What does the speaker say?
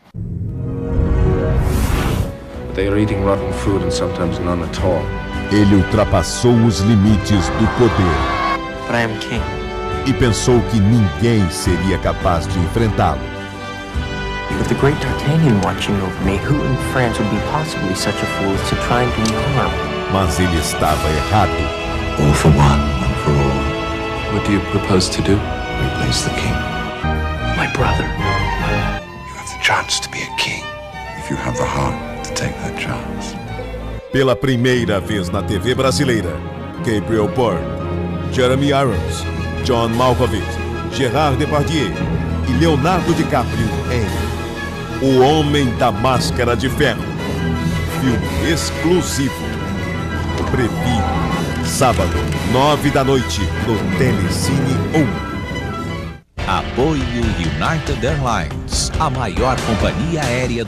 They are eating rotten food and sometimes none at all. Ele ultrapassou os limites do poder. But I am king. E pensou que ninguém seria capaz de enfrentá-lo. With the great D'Artagnan watching over me, who in France would be possibly such a fool as to try and do me harm? Mas ele estava errado. All for one for all. What do you propose to do? Replace the king. My brother. You have the chance to be a king if you have the heart to take that chance. Pela primeira vez na TV brasileira, Gabriel Byrne, Jeremy Irons, John Malkovich, Gerard Depardieu e Leonardo DiCaprio em O Homem da Máscara de Ferro. Filme exclusivo. Preview, sábado, 9 da noite, no Telecine 1. Apoio United Airlines, a maior companhia aérea